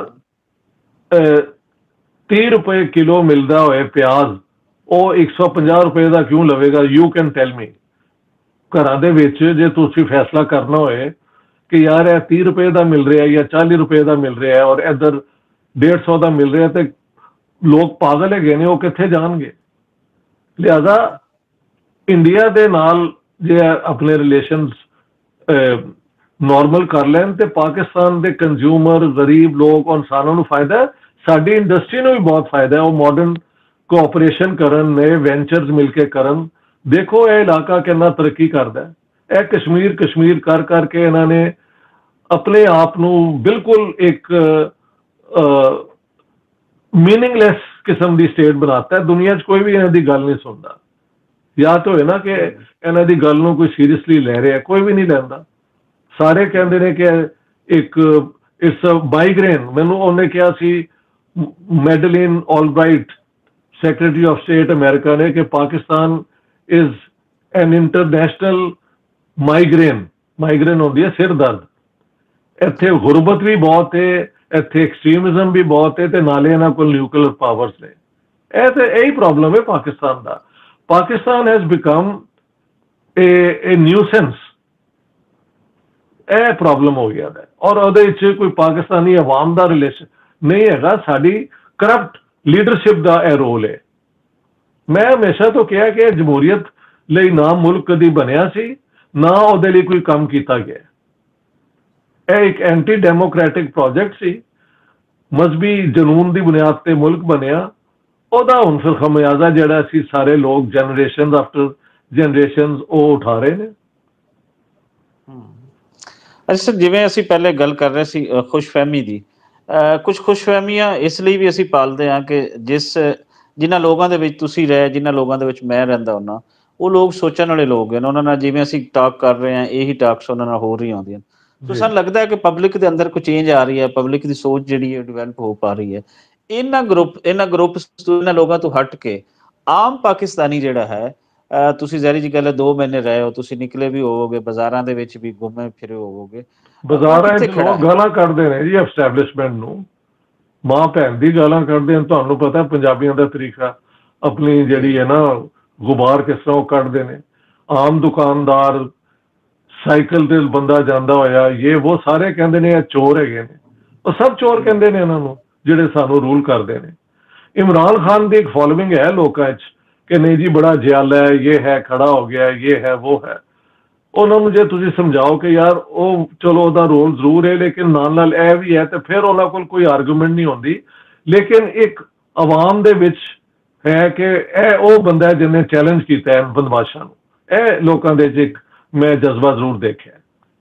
ਤੀਹ ਰੁਪਏ ਕਿਲੋ ਮਿਲਦਾ ਹੋਏ ਪਿਆਜ਼, ਉਹ ਇੱਕ ਸੌ ਪੰਜਾਹ ਰੁਪਏ ਦਾ ਕਿਉਂ ਲਵੇਗਾ? You can tell me. ਘਰਾਂ ਦੇ ਵਿੱਚ ਜੇ ਤੁਸੀਂ ਫੈਸਲਾ ਕਰਨਾ ਹੋਏ ਕਿ ਯਾਰ ਇਹ ਤੀਹ ਰੁਪਏ ਦਾ ਮਿਲ ਰਿਹਾ ਜਾਂ ਚਾਲੀ ਰੁਪਏ ਦਾ ਮਿਲ ਰਿਹਾ ਔਰ ਇੱਧਰ ਡੇਢ ਸੌ ਦਾ ਮਿਲ ਰਿਹਾ, ਤੇ ਲੋਕ ਪਾਗਲ ਹੈਗੇ ਨੇ, ਉਹ ਕਿੱਥੇ ਜਾਣਗੇ? ਲਿਹਾਜ਼ਾ ਇੰਡੀਆ ਦੇ ਨਾਲ ਜੇ ਆਪਣੇ ਰਿਲੇਸ਼ਨਸ ਨੋਰਮਲ ਕਰ ਲੈਣ ਤੇ ਪਾਕਿਸਤਾਨ ਦੇ ਕੰਜ਼ਿਊਮਰ, ਗਰੀਬ ਲੋਕ ਔਰ ਸਾਰਿਆਂ ਨੂੰ ਫਾਇਦਾ, ਸਾਡੀ ਇੰਡਸਟਰੀ ਨੂੰ ਵੀ ਬਹੁਤ ਫਾਇਦਾ ਹੈ। ਉਹ ਮਾਡਰਨ ਕੋਆਪਰੇਸ਼ਨ ਕਰਨ, ਨਏ ਵੈਂਚਰਸ ਮਿਲ ਕੇ ਕਰਨ। ਦੇਖੋ ਇਹ ਇਲਾਕਾ ਕਿੰਨਾ ਤਰੱਕੀ ਕਰਦਾ ਹੈ। ਇਹ ਕਸ਼ਮੀਰ ਕਸ਼ਮੀਰ ਕਰ ਕਰਕੇ ਇਹਨਾਂ ਨੇ ਆਪਣੇ ਆਪ ਨੂੰ ਬਿਲਕੁਲ ਇੱਕ मीनिंगलैस किस्म की स्टेट बनाता है। दुनिया च कोई भी इन्हां दी गल नहीं सुनता। या तो है ना कि इन्हां दी गल नूं कोई सीरियसली ले रहा, कोई भी नहीं लैंदा। सारे कहते हैं कि एक इट्स अ माइग्रेन। मैनू उन्हें कहा सी Madeleine Albright secretary of state America ने कि Pakistan is an international migraine. Migraine होती है सिर दर्द। इत्थे गुरबत भी बहुत है, इत्थे एक्सट्रीमिज्म भी बहुत है, ते नाले इन्हां कोल न्यूक्लियर पावर्स ने। ਇਹ ਤੇ ਇਹੀ ਪ੍ਰੋਬਲਮ ਹੈ ਪਾਕਿਸਤਾਨ ਦਾ। Pakistan has become a a nuisance. ਇਹ ਪ੍ਰੋਬਲਮ ਹੋ ਗਿਆ ਹੈ ਔਰ ਉਹਦੇ ਵਿੱਚ ਕੋਈ ਪਾਕਿਸਤਾਨੀ ਆਵਾਮ ਦਾ ਰਿਲੇਸ਼ਨ ਨਹੀਂ ਹੈਗਾ, ਸਾਡੀ ਕਰਪਟ ਲੀਡਰਸ਼ਿਪ ਦਾ ਇਹ ਰੋਲ ਹੈ। ਮੈਂ ਹਮੇਸ਼ਾ ਤੋਂ ਕਿਹਾ ਕਿ ਜਮਹੂਰੀਅਤ ਲਈ ਨਾ ਮੁਲਕ ਕਦੀ ਬਣਿਆ ਸੀ, ਨਾ ਉਹਦੇ ਲਈ ਕੋਈ ਕੰਮ ਕੀਤਾ ਗਿਆ। ਇਹ ਇੱਕ ਐਂਟੀ ਡੈਮੋਕ੍ਰੈਟਿਕ ਪ੍ਰੋਜੈਕਟ ਸੀ, ਮਜ਼ਹਬੀ ਜਨੂਨ ਦੀ ਬੁਨਿਆਦ ਤੇ ਮੁਲਕ ਬਣਿਆ। ਉਹਦਾ ਹੁਣ ਫਿਰ ਖਮਿਆਜ਼ਾ ਜਿਹੜਾ ਅਸੀਂ ਸਾਰੇ ਲੋਕ ਜਨਰੇਸ਼ਨ ਆਫਟਰ ਜਨਰੇਸ਼ਨ ਉਹ ਉਠਾ ਰਹੇ ਨੇ। ਅੱਛਾ ਸਰ, ਜਿਵੇਂ ਅਸੀਂ ਪਹਿਲੇ ਗੱਲ ਕਰ ਰਹੇ ਸੀ ਖੁਸ਼ਫਹਿਮੀ ਦੀ, ਕੁਝ ਖੁਸ਼ਫਹਿਮੀਆਂ ਇਸ ਲਈ ਵੀ ਅਸੀਂ ਪਾਲਦੇ ਹਾਂ ਕਿ ਜਿਸ ਜਿਨ੍ਹਾਂ ਲੋਕਾਂ ਦੇ ਵਿੱਚ ਤੁਸੀਂ ਰਹੇ, ਜਿਨ੍ਹਾਂ ਲੋਕਾਂ ਦੇ ਵਿੱਚ ਮੈਂ ਰਹਿੰਦਾ ਹੁੰਦਾ, ਉਹ ਲੋਕ ਸੋਚਣ ਵਾਲੇ ਲੋਕ ਹਨ। ਉਹਨਾਂ ਨਾਲ ਜਿਵੇਂ ਅਸੀਂ ਟਾਕ ਕਰ ਰਹੇ ਹਾਂ, ਇਹੀ ਟਾਕਸ ਉਹਨਾਂ ਨਾਲ ਹੋ ਰਹੀਆਂ ਹੁੰਦੀਆਂ। ਸੋ ਸਾਨੂੰ ਲੱਗਦਾ ਹੈ ਕਿ ਪਬਲਿਕ ਦੇ ਅੰਦਰ ਕੋਈ ਚੇਂਜ ਆ ਰਹੀ ਹੈ, ਪਬਲਿਕ ਦੀ ਸੋਚ ਜਿਹੜੀ ਹੈ ਡਿਵੈਲਪ ਹੋ ਪਾ ਰਹੀ ਹੈ। ਇਹਨਾਂ ਗਰੁੱਪ ਇਹਨਾਂ ਗਰੁੱਪ ਇਹਨਾਂ ਲੋਕਾਂ ਤੋਂ ਹਟ ਕੇ ਆਮ ਪਾਕਿਸਤਾਨੀ ਜਿਹੜਾ ਹੈ, ਤੁਸੀਂ ਜ਼ਾਹਿਰ ਜੀ ਗੱਲ ਹੈ ਦੋ ਮਹੀਨੇ ਰਹੇ ਹੋ, ਤੁਸੀਂ ਨਿਕਲੇ ਵੀ ਹੋਵੋਗੇ, ਬਾਜ਼ਾਰਾਂ ਦੇ ਵਿੱਚ ਵੀ ਘੁੰਮੇ ਫਿਰੇ ਹੋਵੋਗੇ। ਬਾਜ਼ਾਰਾਂ 'ਚ ਲੋਕ ਗਾਲਾਂ ਕੱਢਦੇ ਨੇ ਜੀ ਐਸਟੈਬਲਿਸ਼ਮੈਂਟ ਨੂੰ, ਮਾਂ ਭੈਣ ਦੀ ਗਾਲਾਂ ਕੱਢਦੇ ਨੇ। ਤੁਹਾਨੂੰ ਪਤਾ ਪੰਜਾਬੀਆਂ ਦਾ ਤਰੀਕਾ, ਆਪਣੀ ਜਿਹੜੀ ਹੈ ਨਾ ਗੁਬਾਰ ਕਿਸ ਤਰ੍ਹਾਂ ਉਹ ਕੱਢਦੇ ਨੇ। ਆਮ ਦੁਕਾਨਦਾਰ, ਸਾਈਕਲ ਤੇ ਬੰਦਾ ਜਾਂਦਾ ਹੋਇਆ, ਇਹ ਉਹ ਸਾਰੇ ਕਹਿੰਦੇ ਨੇ ਇਹ ਚੋਰ ਹੈਗੇ ਨੇ। ਉਹ ਸਭ ਚੋਰ ਕਹਿੰਦੇ ਨੇ ਇਹਨਾਂ ਨੂੰ ਜਿਹੜੇ ਸਾਨੂੰ ਰੂਲ ਕਰਦੇ ਨੇ। ਇਮਰਾਨ ਖਾਨ ਦੀ ਇੱਕ ਫੋਲੋਇੰਗ ਹੈ ਲੋਕਾਂ 'ਚ ਕਿ ਨਹੀਂ ਜੀ ਬੜਾ ਜਿਆਲਾ ਹੈ, ਇਹ ਹੈ, ਖੜਾ ਹੋ ਗਿਆ, ਇਹ ਹੈ, ਉਹ ਹੈ। ਉਹਨਾਂ ਨੂੰ ਜੇ ਤੁਸੀਂ ਸਮਝਾਓ ਕਿ ਯਾਰ ਉਹ ਚਲੋ ਉਹਦਾ ਰੋਲ ਜ਼ਰੂਰ ਹੈ, ਲੇਕਿਨ ਨਾਲ ਨਾਲ ਇਹ ਵੀ ਹੈ, ਤੇ ਫਿਰ ਉਹਨਾਂ ਕੋਲ ਕੋਈ ਆਰਗੂਮੈਂਟ ਨਹੀਂ ਹੁੰਦੀ। ਲੇਕਿਨ ਇੱਕ ਆਵਾਮ ਦੇ ਵਿੱਚ ਹੈ ਕਿ ਇਹ ਉਹ ਬੰਦਾ ਜਿਹਨੇ ਚੈਲੰਜ ਕੀਤਾ ਹੈ ਬਦਮਾਸ਼ਾਂ ਨੂੰ। ਇਹ ਲੋਕਾਂ ਦੇ 'ਚ ਇੱਕ ਮੈਂ ਜਜ਼ਬਾ ਜ਼ਰੂਰ ਦੇਖਿਆ।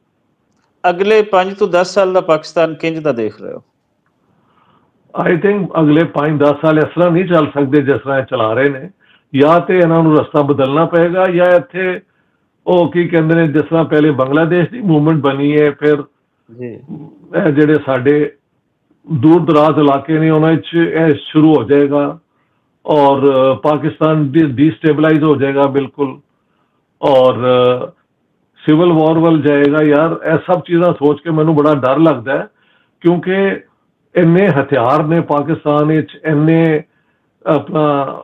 ਅਗਲੇ ਪੰਜ ਤੋਂ ਦਸ ਸਾਲ ਦਾ ਪਾਕਿਸਤਾਨ ਕਿੰਝ ਦਾ ਦੇਖ ਰਹੇ ਹੋ? ਆਈ ਥਿੰਕ ਅਗਲੇ ਪੰਜ ਦਸ ਸਾਲ ਇਸ ਤਰ੍ਹਾਂ ਨਹੀਂ ਚੱਲ ਸਕਦੇ ਜਿਸ ਤਰ੍ਹਾਂ ਇਹ ਚਲਾ ਰਹੇ ਨੇ। ਜਾਂ ਤੇ ਇਹਨਾਂ ਨੂੰ ਰਸਤਾ ਬਦਲਣਾ ਪਏਗਾ, ਜਾਂ ਇੱਥੇ ਉਹ ਕੀ ਕਹਿੰਦੇ ਨੇ ਜਿਸ ਤਰ੍ਹਾਂ ਪਹਿਲੇ ਬੰਗਲਾਦੇਸ਼ ਦੀ ਮੂਵਮੈਂਟ ਬਣੀ ਹੈ, ਫਿਰ ਇਹ ਜਿਹੜੇ ਸਾਡੇ ਦੂਰ ਦਰਾਜ਼ ਇਲਾਕੇ ਨੇ ਉਹਨਾਂ 'ਚ ਇਹ ਸ਼ੁਰੂ ਹੋ ਜਾਏਗਾ ਔਰ ਪਾਕਿਸਤਾਨ ਡੀਸਟੇਬਲਾਈਜ਼ ਹੋ ਜਾਏਗਾ ਬਿਲਕੁਲ, ਔਰ ਸਿਵਲ ਵਾਰ ਵੱਲ ਜਾਏਗਾ। ਯਾਰ ਇਹ ਸਭ ਚੀਜ਼ਾਂ ਸੋਚ ਕੇ ਮੈਨੂੰ ਬੜਾ ਡਰ ਲੱਗਦਾ ਹੈ, ਕਿਉਂਕਿ ਇੰਨੇ ਹਥਿਆਰ ਨੇ ਪਾਕਿਸਤਾਨ ਵਿੱਚ, ਇੰਨੇ ਆਪਣਾ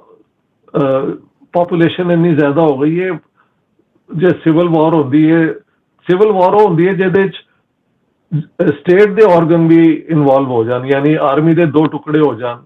ਪਾਪੂਲੇਸ਼ਨ ਇੰਨੀ ਜ਼ਿਆਦਾ ਹੋ ਗਈ ਹੈ। ਜੇ ਸਿਵਲ ਵਾਰ ਹੁੰਦੀ ਹੈ, ਸਿਵਲ ਵਾਰ ਹੁੰਦੀ ਹੈ ਜਿਹਦੇ 'ਚ ਸਟੇਟ ਦੇ ਆਰਗਨ ਵੀ ਇਨਵੋਲਵ ਹੋ ਜਾਣ, ਯਾਨੀ ਆਰਮੀ ਦੇ ਦੋ ਟੁਕੜੇ ਹੋ ਜਾਣ,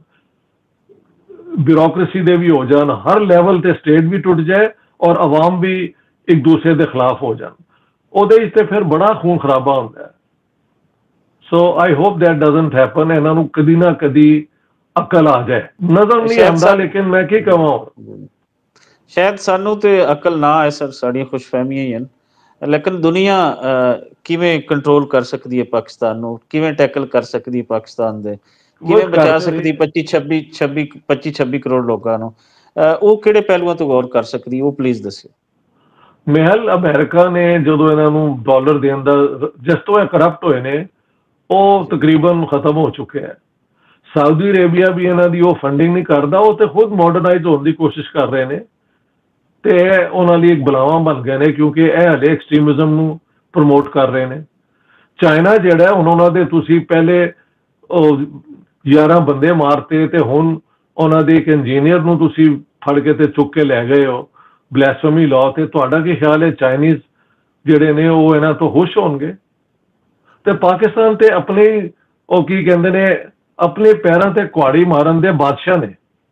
ਬਿਊਰੋਕ੍ਰੇਸੀ ਦੇ ਵੀ ਹੋ ਜਾਣ, ਹਰ ਲੈਵਲ ਤੇ ਸਟੇਟ ਵੀ ਟੁੱਟ ਜਾਏ ਔਰ ਆਵਾਮ ਵੀ ਇੱਕ ਦੂਸਰੇ ਦੇ ਖਿਲਾਫ ਹੋ ਜਾਣ। ਉਹਦੇ 'ਚ ਤੇ ਫਿਰ ਬੜਾ ਖੂਨ ਖਰਾਬਾ ਹੁੰਦਾ ਹੈ। So I hope that doesn't happen. ਇਹਨਾਂ ਨੂੰ ਕਦੀ ਨਾ ਕਦੀ ਅਕਲ ਆ ਜਾਏ। ਨਜ਼ਰ ਨਹੀਂ ਆਉਂਦਾ, ਲੇਕਿਨ ਮੈਂ ਕੀ ਕਹਾਂ, ਸ਼ਾਇਦ ਸਾਨੂੰ ਤੇ ਅਕਲ ਨਾ ਆਏ ਸਰ, ਸਾਡੀਆਂ ਖੁਸ਼ਫਹਿਮੀਆਂ ਹੀ ਹਨ। ਲੇਕਿਨ ਦੁਨੀਆ ਕਿਵੇਂ ਕੰਟਰੋਲ ਕਰ ਸਕਦੀ ਹੈ ਪਾਕਿਸਤਾਨ ਨੂੰ, ਕਿਵੇਂ ਟੈਕਲ ਕਰ ਸਕਦੀ ਹੈ ਪਾਕਿਸਤਾਨ ਦੇ, ਕਿਵੇਂ ਬਚਾ ਸਕਦੀ ਪੱਚੀ ਛੱਬੀ ਛੱਬੀ ਪੱਚੀ ਛੱਬੀ ਕਰੋੜ ਲੋਕਾਂ ਨੂੰ, ਉਹ ਕਿਹੜੇ ਪਹਿਲੂਆਂ ਤੋਂ ਗੌਰ ਕਰ ਸਕਦੀ, ਉਹ ਪਲੀਜ਼ ਦੱਸਿਓ। ਮਹਿਲ ਅਮਰੀਕਾ ਨੇ ਜਦੋਂ ਇਹਨਾਂ ਨੂੰ ਡਾਲਰ ਦੇਣ ਦਾ, ਜਿਸ ਤੋਂ ਇਹ ਕਰਪਟ ਹੋਏ ਨੇ, ਉਹ ਤਕਰੀਬਨ ਖਤਮ ਹੋ ਚੁੱਕਿਆ ਹੈ। ਸਾਊਦੀ ਅਰੇਬੀਆ ਵੀ ਇਹਨਾਂ ਦੀ ਉਹ ਫੰਡਿੰਗ ਨਹੀਂ ਕਰਦਾ, ਉਹ ਤੇ ਖੁਦ ਮਾਡਰਨਾਈਜ਼ ਹੋਣ ਦੀ ਕੋਸ਼ਿਸ਼ ਕਰ ਰਹੇ ਨੇ ਤੇ ਇਹ ਉਹਨਾਂ ਲਈ ਇੱਕ ਬਲਾਵਾਂ ਬਣ ਗਏ ਨੇ, ਕਿਉਂਕਿ ਇਹ ਹਲੇ ਐਕਸਟ੍ਰੀਮਿਜ਼ਮ ਨੂੰ ਪ੍ਰਮੋਟ ਕਰ ਰਹੇ ਨੇ। ਚਾਈਨਾ ਜਿਹੜਾ ਹੁਣ ਉਹਨਾਂ ਦੇ ਤੁਸੀਂ ਪਹਿਲੇ ਉਹ ਗਿਆਰਾਂ ਬੰਦੇ ਮਾਰਤੇ ਤੇ ਹੁਣ ਉਹਨਾਂ ਦੇ ਇੱਕ ਇੰਜੀਨੀਅਰ ਨੂੰ ਤੁਸੀਂ ਫੜ ਕੇ ਤੇ ਚੁੱਕ ਕੇ ਲੈ ਗਏ ਹੋ ਬਲੈਸਫੇਮੀ ਲਾਅ ਤੇ। ਤੁਹਾਡਾ ਕੀ ਖਿਆਲ ਹੈ ਚਾਈਨੀਜ਼ ਜਿਹੜੇ ਨੇ ਉਹ ਇਹਨਾਂ ਤੋਂ ਖੁਸ਼ ਹੋਣਗੇ? ਤੇ ਪਾਕਿਸਤਾਨ ਤੇ ਆਪਣੇ ਉਹ ਕੀ ਕਹਿੰਦੇ ਨੇ ਆਪਣੇ ਪੈਰਾਂ ਤੇ ਕੁਹਾੜੀ ਮਾਰਨ ਦੇ ਬਾਦਸ਼ਾਹ ਨੇ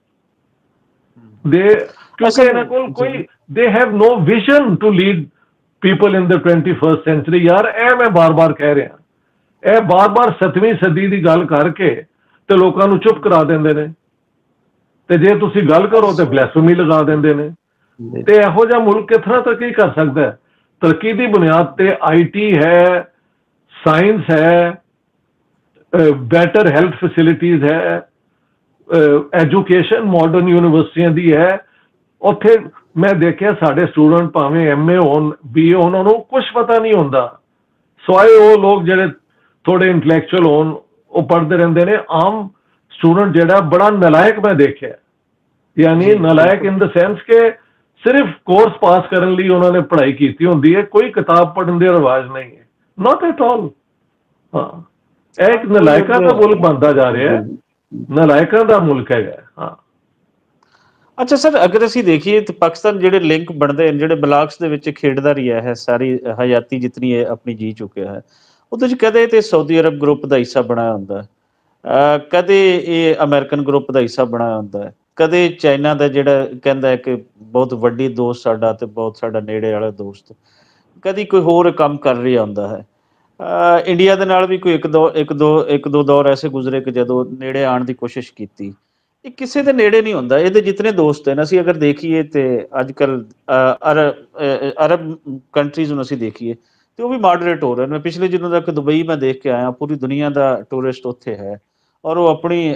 ਦੇ, ਕਿਉਂਕਿ ਇਹਨਾਂ ਕੋਲ ਕੋਈ they have no vision to lead people in the twenty first century. ਯਾਰ ਇਹ ਮੈਂ ਬਾਰ-ਬਾਰ ਕਹਿ ਰਿਹਾ, ਇਹ ਬਾਰ-ਬਾਰ ਸੱਤਵੀਂ ਸਦੀ ਦੀ ਗੱਲ ਕਰਕੇ ਤੇ ਲੋਕਾਂ ਨੂੰ ਚੁੱਪ ਕਰਾ ਦਿੰਦੇ ਨੇ, ਤੇ ਜੇ ਤੁਸੀਂ ਗੱਲ ਕਰੋ ਤੇ ਬਲੈਸਫੇਮੀ ਲਗਾ ਦਿੰਦੇ ਨੇ। ਤੇ ਇਹੋ ਜਿਹਾ ਮੁਲਕ ਕਿਸ ਤਰ੍ਹਾਂ ਤਰੱਕੀ ਕਰ ਸਕਦਾ ਹੈ? ਤਰੱਕੀ ਦੀ ਬੁਨਿਆਦ ਤੇ ਆਈ ਟੀ ਹੈ, ਸਾਇੰਸ ਹੈ, ਬੈਟਰ ਹੈਲਥ ਫੈਸਿਲਿਟੀਜ਼ ਹੈ, ਐਜੂਕੇਸ਼ਨ ਮਾਡਰਨ ਯੂਨੀਵਰਸਿਟੀਆਂ ਦੀ ਹੈ। ਉੱਥੇ ਮੈਂ ਦੇਖਿਆ ਸਾਡੇ ਸਟੂਡੈਂਟ ਭਾਵੇਂ ਐਮ ਏ ਹੋਣ, ਬੀ ਏ ਹੋਣ, ਉਹਨਾਂ ਨੂੰ ਕੁਛ ਪਤਾ ਨਹੀਂ ਹੁੰਦਾ, ਸਵਾਏ ਉਹ ਲੋਕ ਜਿਹੜੇ ਥੋੜੇ ਇੰਟਲੈਕਚੁਅਲ ਹੋਣ ਉਹ ਪੜ੍ਹਦੇ ਰਹਿੰਦੇ ਨੇ। ਆਮ ਸਟੂਡੈਂਟ ਜਿਹੜਾ ਬੜਾ ਨਲਾਇਕ ਮੈਂ ਦੇਖਿਆ, ਯਾਨੀ ਨਲਾਇਕ ਇਨ ਦ ਸੈਂਸ ਕਿ ਸਿਰਫ ਕੋਰਸ ਪਾਸ ਕਰਨ ਲਈ ਉਹਨਾਂ ਨੇ ਪੜ੍ਹਾਈ ਕੀਤੀ ਹੁੰਦੀ ਹੈ, ਕੋਈ ਕਿਤਾਬ ਪੜ੍ਹਨ ਦੇ ਰਿਵਾਜ ਨਹੀਂ ਹੈ, ਨਾਟ ਐਟ ਆਲ। ਹਾਂ, ਇਹ ਇੱਕ ਨਲਾਇਕਾਂ ਦਾ ਮੁਲਕ ਬਣਦਾ ਜਾ ਰਿਹਾ ਹੈ, ਨਲਾਇਕਾਂ ਦਾ ਮੁਲਕ ਹੈਗਾ। ਹਾਂ, ਅੱਛਾ ਸਰ, ਅਗਰ ਅਸੀਂ ਦੇਖੀਏ ਤਾਂ ਪਾਕਿਸਤਾਨ ਜਿਹੜੇ ਲਿੰਕ ਬਣਦੇ ਨੇ, ਜਿਹੜੇ ਬਲਾਕਸ ਦੇ ਵਿੱਚ ਖੇਡਦਾ ਰਿਹਾ ਹੈ ਸਾਰੀ ਹਯਾਤੀ ਜਿਤਨੀ ਇਹ ਆਪਣੀ ਜੀ ਚੁੱਕਿਆ ਹੈ, ਉਹਦੇ 'ਚ ਕਦੇ ਤੇ ਸਾਊਦੀ ਅਰਬ ਗਰੁੱਪ ਦਾ ਹਿੱਸਾ ਬਣਾਇਆ ਹੁੰਦਾ ਹੈ, ਕਦੇ ਇਹ ਅਮਰੀਕਨ ਗਰੁੱਪ ਦਾ ਹਿੱਸਾ ਬਣਾਇਆ ਹੁੰਦਾ ਹੈ, ਕਦੇ ਚਾਈਨਾ ਦਾ ਜਿਹੜਾ ਕਹਿੰਦਾ ਹੈ ਕਿ ਬਹੁਤ ਵੱਡੀ ਦੋਸਤ ਸਾਡਾ ਤੇ ਬਹੁਤ ਸਾਡਾ ਨੇੜੇ ਵਾਲਾ ਦੋਸਤ, ਕਦੀ ਕੋਈ ਹੋਰ ਕੰਮ ਕਰ ਰਿਹਾ ਹੁੰਦਾ ਹੈ। ਇੰਡੀਆ ਦੇ ਨਾਲ ਵੀ ਕੋਈ ਇੱਕ ਦੋ ਇੱਕ ਦੋ ਇੱਕ ਦੋ ਦੌਰ ਐਸੇ ਗੁਜ਼ਰੇ ਕਿ ਜਦੋਂ ਨੇੜੇ ਆਉਣ ਦੀ ਕੋਸ਼ਿਸ਼ ਕੀਤੀ, ਇਹ ਕਿਸੇ ਦੇ ਨੇੜੇ ਨਹੀਂ ਹੁੰਦਾ। ਇਹਦੇ ਜਿਤਨੇ ਦੋਸਤ ਹਨ, ਅਸੀਂ ਅਗਰ ਦੇਖੀਏ ਤੇ ਅੱਜ ਕੱਲ੍ਹ ਅਰਬ ਅਰਬ ਕੰਟਰੀਜ਼ ਨੂੰ ਅਸੀਂ ਦੇਖੀਏ ਤੇ ਉਹ ਵੀ ਮਾਡਰੇਟ ਹੋ ਰਹੇ ਨੇ। ਪਿਛਲੇ ਦਿਨੋਂ ਤੱਕ ਦੁਬਈ ਮੈਂ ਦੇਖ ਕੇ ਆਇਆ, ਪੂਰੀ ਦੁਨੀਆ ਦਾ ਟੂਰਿਸਟ ਉੱਥੇ ਹੈ, ਔਰ ਉਹ ਆਪਣੀ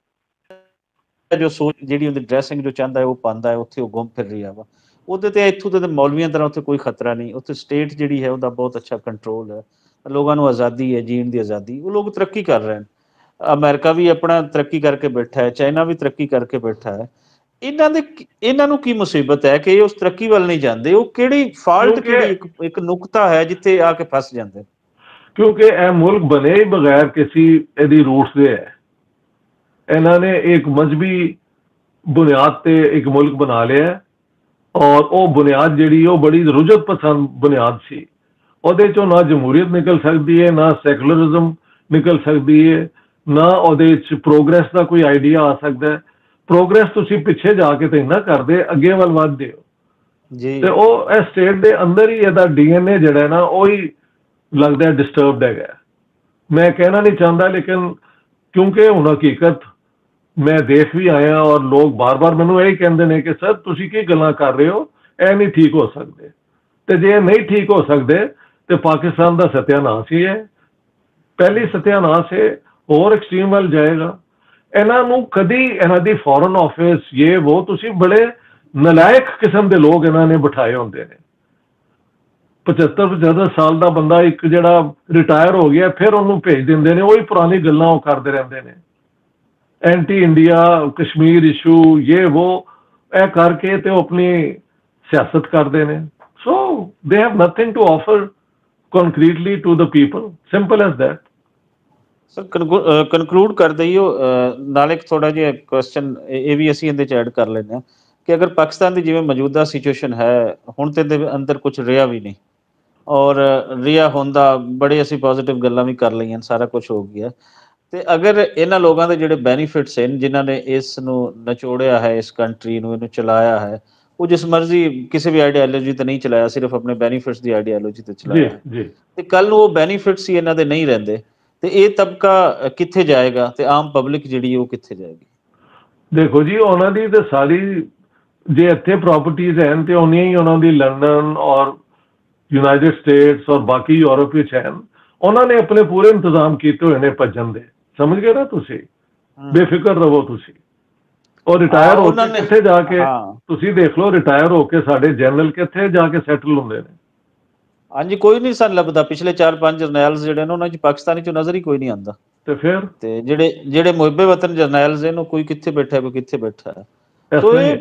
ਜੋ ਸੋਚ ਜਿਹੜੀ ਉਹਦੀ ਡਰੈਸਿੰਗ ਜੋ ਚਾਹੁੰਦਾ ਹੈ ਉਹ ਪਾਉਂਦਾ ਹੈ, ਉੱਥੇ ਉਹ ਘੁੰਮ ਫਿਰ ਰਿਹਾ ਵਾ। ਉਹਦੇ ਤੇ ਇੱਥੋਂ ਦੇ ਮੌਲਵੀਆਂ ਤਰ੍ਹਾਂ ਉੱਥੇ ਕੋਈ ਖਤਰਾ ਨਹੀਂ, ਉੱਥੇ ਸਟੇਟ ਜਿਹੜੀ ਹੈ ਉਹਦਾ ਬਹੁਤ ਅੱਛਾ ਕੰਟਰੋਲ ਹੈ, ਲੋਕਾਂ ਨੂੰ ਆਜ਼ਾਦੀ ਹੈ, ਜੀਣ ਦੀ ਆਜ਼ਾਦੀ, ਉਹ ਲੋਕ ਤਰੱਕੀ ਕਰ ਰਹੇ ਨੇ। ਅਮਰੀਕਾ ਵੀ ਆਪਣਾ ਤਰੱਕੀ ਕਰਕੇ ਬੈਠਾ ਹੈ, ਚਾਈਨਾ ਵੀ ਤਰੱਕੀ ਕਰਕੇ ਬੈਠਾ ਹੈ। ਇਹਨਾਂ ਦੇ ਇਹਨਾਂ ਨੂੰ ਕੀ ਮੁਸੀਬਤ ਹੈ ਕਿ ਇਹ ਉਸ ਤਰੱਕੀ ਵੱਲ ਨਹੀਂ ਜਾਂਦੇ? ਉਹ ਕਿਹੜੀ ਫਾਲਟ, ਕਿਹੜੀ ਇੱਕ ਇੱਕ ਨੁਕਤਾ ਹੈ ਜਿੱਥੇ ਆ ਕੇ ਫਸ ਜਾਂਦੇ? ਕਿਉਂਕਿ ਇਹ ਮੁਲਕ ਬਣੇ ਹੀ ਬਗੈਰ ਕਿਸੇ ਇਹਦੀ ਰੂਟਸ ਦੇ ਹੈ। ਇਹਨਾਂ ਨੇ ਇੱਕ ਮਜ਼ਹਬੀ ਬੁਨਿਆਦ ਤੇ ਇੱਕ ਮੁਲਕ ਬਣਾ ਲਿਆ, ਔਰ ਉਹ ਬੁਨਿਆਦ ਜਿਹੜੀ ਉਹ ਬੜੀ ਰੁਜਤ ਪਸੰਦ ਬੁਨਿਆਦ ਸੀ। ਉਹਦੇ ਚੋਂ ਨਾ ਜਮਹੂਰੀਅਤ ਨਿਕਲ ਸਕਦੀ ਹੈ, ਨਾ ਸੈਕੂਲਰਿਜ਼ਮ ਨਿਕਲ ਸਕਦੀ ਹੈ, ਨਾ ਉਹਦੇ 'ਚ ਪ੍ਰੋਗਰੈਸ ਦਾ ਕੋਈ ਆਈਡੀਆ ਆ ਸਕਦਾ ਹੈ। ਪ੍ਰੋਗਰੈਸ ਤੁਸੀਂ ਪਿੱਛੇ ਜਾ ਕੇ ਤਾਂ ਇੰਨਾ ਕਰਦੇ, ਅੱਗੇ ਵੱਲ ਵੱਧਦੇ ਹੋ ਜੀ। ਤੇ ਉਹ ਇਹ ਸਟੇਟ ਦੇ ਅੰਦਰ ਹੀ ਇਹਦਾ ਡੀ ਐਨ ਏ ਜਿਹੜਾ ਨਾ ਉਹ ਹੀ ਲੱਗਦਾ ਡਿਸਟਰਬਡ ਹੈਗਾ। ਮੈਂ ਕਹਿਣਾ ਨਹੀਂ ਚਾਹੁੰਦਾ, ਲੇਕਿਨ ਕਿਉਂਕਿ ਹੁਣ ਹਕੀਕਤ ਮੈਂ ਦੇਖ ਵੀ ਆਇਆ, ਔਰ ਲੋਕ ਬਾਰ-ਬਾਰ ਮੈਨੂੰ ਇਹੀ ਕਹਿੰਦੇ ਨੇ ਕਿ ਸਰ ਤੁਸੀਂ ਕੀ ਗੱਲਾਂ ਕਰ ਰਹੇ ਹੋ, ਇਹ ਨਹੀਂ ਠੀਕ ਹੋ ਸਕਦੇ। ਤੇ ਜੇ ਨਹੀਂ ਠੀਕ ਹੋ ਸਕਦੇ ਤੇ ਪਾਕਿਸਤਾਨ ਦਾ ਸਤਿਆਨਾਸ਼ ਹੀ ਹੈ, ਪਹਿਲੀ ਸਤਿਆਨਾਸ਼ ਹੈ, ਹੋਰ ਐਕਸਟ੍ਰੀਮ ਵੱਲ ਜਾਏਗਾ। ਇਹਨਾਂ ਨੂੰ ਕਦੀ ਇਹਨਾਂ ਦੀ ਫੋਰਨ ਆਫਿਸ ਇਹ ਵੋ, ਤੁਸੀਂ ਬੜੇ ਨਲਾਇਕ ਕਿਸਮ ਦੇ ਲੋਕ ਇਹਨਾਂ ਨੇ ਬਿਠਾਏ ਹੁੰਦੇ ਨੇ। ਪਚੱਤਰ ਪਚੱਤਰ ਸਾਲ ਦਾ ਬੰਦਾ ਇੱਕ ਜਿਹੜਾ ਰਿਟਾਇਰ ਹੋ ਗਿਆ, ਫਿਰ ਉਹਨੂੰ ਭੇਜ ਦਿੰਦੇ ਨੇ, ਉਹੀ ਪੁਰਾਣੀ ਗੱਲਾਂ ਉਹ ਕਰਦੇ ਰਹਿੰਦੇ ਨੇ, ਐਂਟੀ ਇੰਡੀਆ, ਕਸ਼ਮੀਰ ਇਸ਼ੂ, ਇਹ ਵੋ, ਇਹ ਕਰਕੇ ਤੇ ਉਹ ਆਪਣੀ ਸਿਆਸਤ ਕਰਦੇ ਨੇ। So they have nothing to offer concretely to the people, simple as that. Sir conclude ਕਰ ਦਈਓ ਨਾਲ ਇੱਕ ਥੋੜਾ ਜਿਹਾ ਕੁਐਸਚਨ ਇਹ ਵੀ ਅਸੀਂ ਇਹਦੇ 'ਚ ਐਡ ਕਰ ਲੈਂਦੇ ਹਾਂ ਕਿ ਅਗਰ ਪਾਕਿਸਤਾਨ ਦੀ ਜਿਵੇਂ ਮੌਜੂਦਾ ਸਿਚੁਏਸ਼ਨ ਹੈ ਹੁਣ ਤੇ ਦੇ ਅੰਦਰ ਕੁਝ ਰਿਹਾ ਵੀ ਨਹੀਂ, ਔਰ ਰਿਹਾ ਹੁੰਦਾ ਬੜੇ ਅਸੀਂ ਪੋਜ਼ੀਟਿਵ ਗੱਲਾਂ ਵੀ ਕਰ ਲਈਆਂ, ਸਾਰਾ ਕੁਝ ਹੋ ਗਿਆ, ਤੇ ਅਗਰ ਇਹਨਾਂ ਲੋਕਾਂ ਦੇ ਜਿਹੜੇ ਬੈਨੀਫਿਟਸ ਹਨ ਜਿਨ੍ਹਾਂ ਨੇ ਇਸ ਨੂੰ ਨਿਚੋੜਿਆ ਹੈ, ਇਸ ਕੰਟਰੀ ਨੂੰ, ਇਹਨੂੰ ਚਲਾਇਆ ਹੈ, ਉਹ ਜਿਸ ਮਰਜ਼ੀ ਕਿਸੇ ਵੀ ਆਈਡੀਆਲੋਜੀ ਤੇ ਨਹੀਂ ਚਲਾਇਆ, ਸਿਰਫ ਆਪਣੇ ਬੈਨੀਫਿਟਸ ਦੀ ਆਈਡੀਆਲੋਜੀ ਤੇ ਚਲਾਇਆ ਹੈ, ਤੇ ਕੱਲ ਨੂੰ ਉਹ ਬੈਨੀਫਿਟਸ ਹੀ ਇਹਨਾਂ ਦੇ ਨਹੀਂ ਰਹਿੰਦੇ ਤੇ ਇਹ ਤਬਕਾ ਕਿੱਥੇ ਜਾਏਗਾ ਤੇ ਆਮ ਪਬਲਿਕ ਜਿਹੜੀ ਉਹ ਕਿੱਥੇ ਜਾਏਗੀ? ਦੇਖੋ ਜੀ, ਉਹਨਾਂ ਦੀ ਤੇ ਸਾਰੀ ਜੇ ਇੱਥੇ ਪ੍ਰਾਪਰਟੀਜ਼ ਹਨ ਤੇ ਉਹਨੀਆਂ ਹੀ ਉਹਨਾਂ ਦੀ ਲੰਡਨ ਔਰ ਯੂਨਾਈਟਿਡ ਸਟੇਟਸ ਔਰ ਬਾਕੀ ਯੂਰਪ ਵਿੱਚ ਹਨ। ਉਹਨਾਂ ਨੇ ਆਪਣੇ ਪੂਰੇ ਇੰਤਜ਼ਾਮ ਕੀਤੇ ਹੋਏ ਨੇ ਭੱਜਣ ਦੇ, ਸਮਝ ਗਏ ਨਾ ਤੁਸੀਂ? ਬੇਫਿਕਰ ਰਹੋ ਤੁਸੀਂ। ਔਰ ਰਿਟਾਇਰ ਹੋ ਕੇ ਕਿੱਥੇ ਜਾ ਕੇ ਤੁਸੀਂ ਦੇਖ ਲਓ, ਰਿਟਾਇਰ ਹੋ ਕੇ ਸਾਡੇ ਜਨਰਲ ਕਿੱਥੇ ਜਾ ਕੇ ਸੈਟਲ ਹੁੰਦੇ ਨੇ। ਹਾਂਜੀ, ਕੋਈ ਨਹੀਂ ਸਾਨੂੰ ਲੱਭਦਾ। ਪਿਛਲੇ ਚਾਰ ਪੰਜ ਜਰਨੈਲਸ ਜਿਹੜੇ ਨੇ ਉਹਨਾਂ 'ਚ ਪਾਕਿਸਤਾਨੀ 'ਚੋਂ ਨਜ਼ਰ ਹੀ ਕੋਈ ਨਹੀਂ ਆਉਂਦਾ। ਤੇ ਫਿਰ ਤੇ ਜਿਹੜੇ ਜਿਹੜੇ ਮੁਹੱਬੇ ਵਤਨ ਜਰਨੈਲਸ ਨੇ ਉਹ ਕੋਈ ਕਿੱਥੇ ਬੈਠਾ, ਕੋਈ ਕਿੱਥੇ ਬੈਠਾ ਹੈ। ਸੋ ਇਹ